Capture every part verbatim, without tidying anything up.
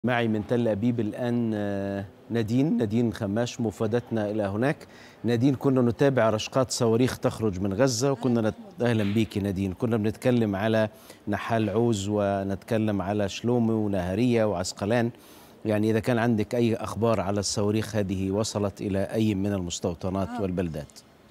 معي من تل أبيب الآن نادين نادين خماش مفادتنا إلى هناك. نادين، كنا نتابع رشقات صواريخ تخرج من غزة وكنا نت... أهلا بيك نادين. كنا بنتكلم على نحال عوز ونتكلم على شلومي ونهارية وعسقلان. يعني إذا كان عندك أي أخبار على الصواريخ هذه وصلت إلى أي من المستوطنات والبلدات؟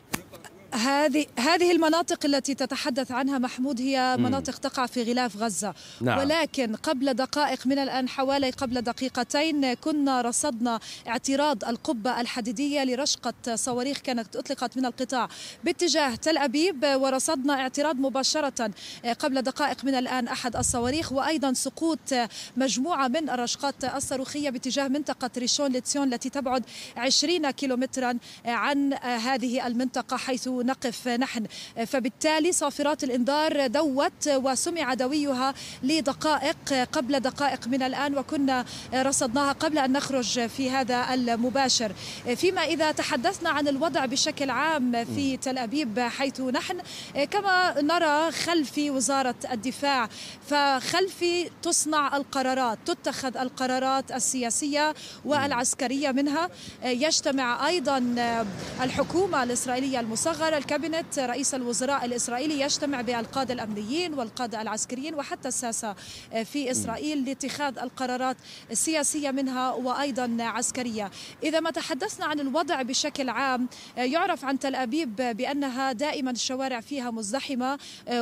هذه هذه المناطق التي تتحدث عنها محمود هي مناطق تقع في غلاف غزة. نعم. ولكن قبل دقائق من الآن، حوالي قبل دقيقتين، كنا رصدنا اعتراض القبة الحديدية لرشقة صواريخ كانت أطلقت من القطاع باتجاه تل أبيب، ورصدنا اعتراض مباشرة قبل دقائق من الآن أحد الصواريخ، وأيضا سقوط مجموعة من الرشقات الصاروخية باتجاه منطقة ريشون لتسيون التي تبعد عشرين كيلومترا عن هذه المنطقة حيث نقف نحن. فبالتالي صافرات الإنذار دوت وسمع دويها لدقائق قبل دقائق من الآن، وكنا رصدناها قبل أن نخرج في هذا المباشر. فيما إذا تحدثنا عن الوضع بشكل عام في تل أبيب حيث نحن، كما نرى خلفي وزارة الدفاع، فخلفي تصنع القرارات، تتخذ القرارات السياسية والعسكرية منها. يجتمع أيضا الحكومة الإسرائيلية المصغرة، الكابينت، رئيس الوزراء الإسرائيلي يجتمع بالقادة الأمنيين والقادة العسكريين وحتى الساسة في إسرائيل لاتخاذ القرارات السياسية منها وأيضا عسكرية. إذا ما تحدثنا عن الوضع بشكل عام، يعرف عن تل أبيب بأنها دائما الشوارع فيها مزدحمة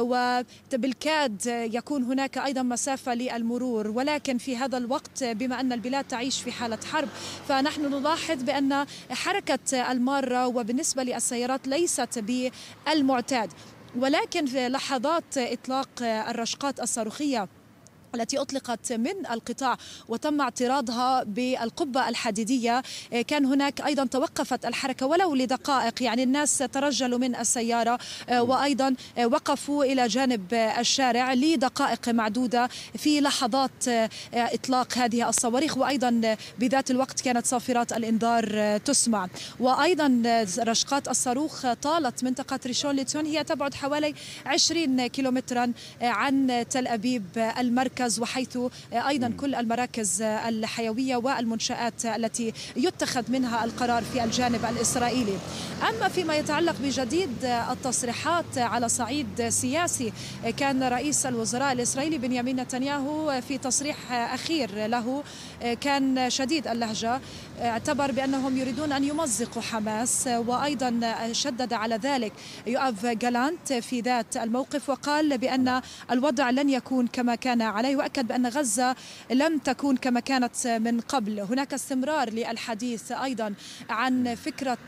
وبالكاد يكون هناك أيضا مسافة للمرور، ولكن في هذا الوقت بما أن البلاد تعيش في حالة حرب، فنحن نلاحظ بأن حركة المارة وبالنسبة للسيارات ليست بالمعتاد. ولكن في لحظات إطلاق الرشقات الصاروخية التي أطلقت من القطاع وتم اعتراضها بالقبة الحديدية، كان هناك أيضا توقفت الحركة ولو لدقائق، يعني الناس ترجلوا من السيارة وأيضا وقفوا إلى جانب الشارع لدقائق معدودة في لحظات إطلاق هذه الصواريخ، وأيضا بذات الوقت كانت صافرات الإنذار تسمع. وأيضا رشقات الصاروخ طالت منطقة ريشون لتسيون، هي تبعد حوالي عشرين كيلومترا عن تل أبيب المركز، وحيث أيضا كل المراكز الحيوية والمنشآت التي يتخذ منها القرار في الجانب الإسرائيلي. أما فيما يتعلق بجديد التصريحات على صعيد سياسي، كان رئيس الوزراء الإسرائيلي بنيامين نتنياهو في تصريح أخير له كان شديد اللهجة، اعتبر بأنهم يريدون أن يمزقوا حماس، وأيضا شدد على ذلك يؤاف جالانت في ذات الموقف وقال بأن الوضع لن يكون كما كان عليه، وأكد بأن غزة لم تكون كما كانت من قبل. هناك استمرار للحديث أيضا عن فكرة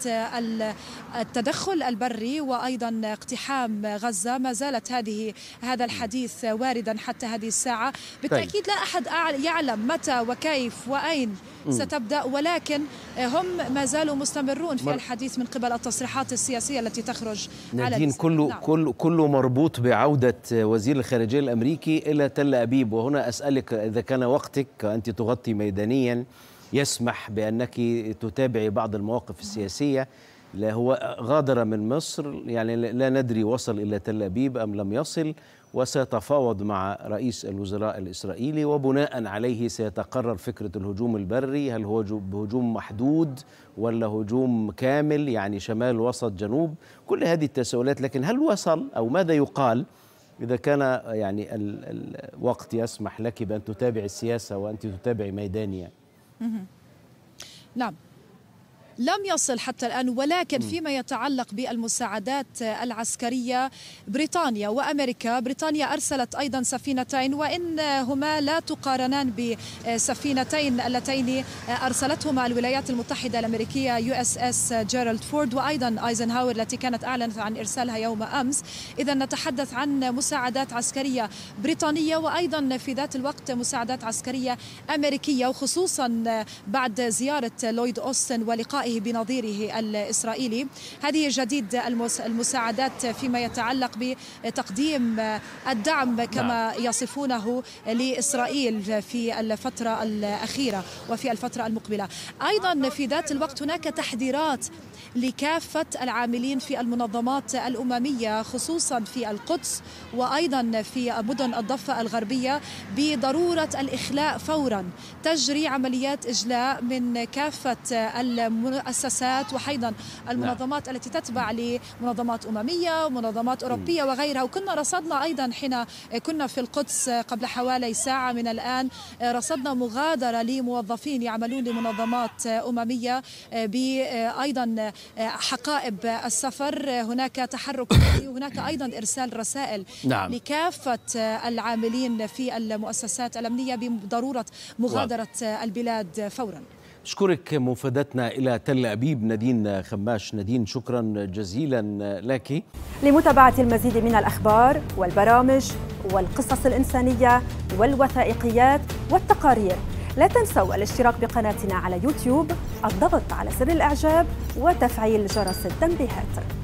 التدخل البري وأيضا اقتحام غزة، ما زالت هذه هذا الحديث واردا حتى هذه الساعة. بالتأكيد لا أحد يعلم متى وكيف وأين ستبدأ، ولكن هم ما زالوا مستمرون في الحديث من قبل التصريحات السياسية التي تخرج على نادين. كله نعم. كله كله مربوط بعودة وزير الخارجية الأمريكي إلى تل أبيب، وهنا أسألك إذا كان وقتك، أنت تغطي ميدانيا، يسمح بأنك تتابعي بعض المواقف السياسية. هو غادر من مصر، يعني لا ندري وصل إلى تل أبيب أم لم يصل، وسيتفاوض مع رئيس الوزراء الإسرائيلي، وبناء عليه سيتقرر فكرة الهجوم البري. هل هو هجوم محدود ولا هجوم كامل، يعني شمال وسط جنوب؟ كل هذه التساؤلات. لكن هل وصل أو ماذا يقال إذا كان يعني الوقت يسمح لك بأن تتابع السياسة وأنت تتابعي ميدانيا؟ نعم، لم يصل حتى الآن، ولكن فيما يتعلق بالمساعدات العسكرية، بريطانيا وأمريكا، بريطانيا أرسلت أيضا سفينتين، وإنهما لا تقارنان بسفينتين اللتين أرسلتهما الولايات المتحدة الأمريكية، يو اس اس جيرالد فورد وأيضا ايزنهاور التي كانت أعلنت عن إرسالها يوم أمس. إذا نتحدث عن مساعدات عسكرية بريطانية وأيضا في ذات الوقت مساعدات عسكرية أمريكية، وخصوصا بعد زيارة لويد أوستن ولقائه استهزائه بنظيره الإسرائيلي. هذه جديد المساعدات فيما يتعلق بتقديم الدعم كما يصفونه لإسرائيل في الفترة الأخيرة وفي الفترة المقبلة. أيضا في ذات الوقت هناك تحذيرات لكافة العاملين في المنظمات الأممية خصوصا في القدس وأيضا في مدن الضفة الغربية بضرورة الإخلاء فورا. تجري عمليات إجلاء من كافة المؤسسات وأيضا المنظمات التي تتبع لمنظمات أممية ومنظمات أوروبية وغيرها. وكنا رصدنا أيضا حين كنا في القدس قبل حوالي ساعة من الآن، رصدنا مغادرة لموظفين يعملون لمنظمات أممية بأيضا حقائب السفر. هناك تحرك وهناك أيضا إرسال رسائل نعم. لكافة العاملين في المؤسسات الأمنية بضرورة مغادرة واو. البلاد فورا. أشكرك مفادتنا إلى تل أبيب نادين خماش. نادين شكرا جزيلا لك. لمتابعة المزيد من الأخبار والبرامج والقصص الإنسانية والوثائقيات والتقارير لا تنسوا الاشتراك بقناتنا على يوتيوب، الضغط على زر الإعجاب وتفعيل جرس التنبيهات.